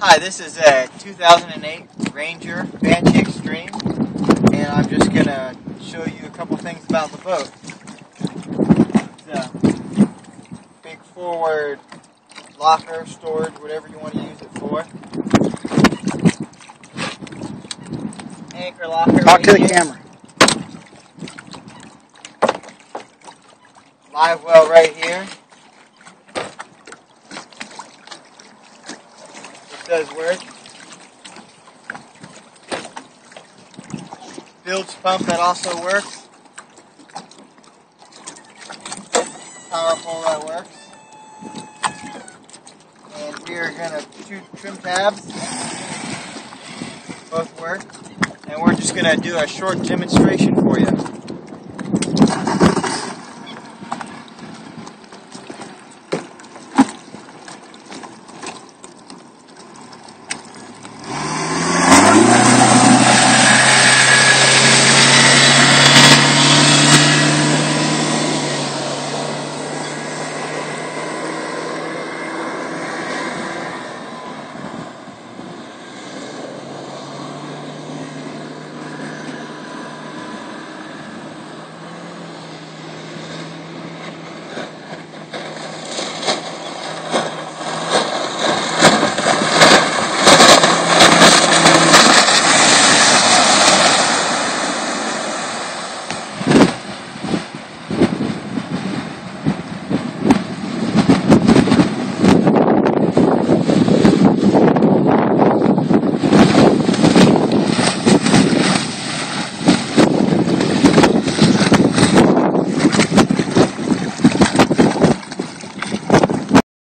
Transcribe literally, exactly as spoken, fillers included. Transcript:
Hi, this is a two thousand eight Ranger Banshee Extreme, and I'm just going to show you a couple things about the boat. It's a big forward locker, storage, whatever you want to use it for. Anchor locker. Talk right to the here. camera. Live well right here. It does work. Bilge pump that also works. Power pole that works. And we are going to two trim tabs. Both work. And we're just going to do a short demonstration for you.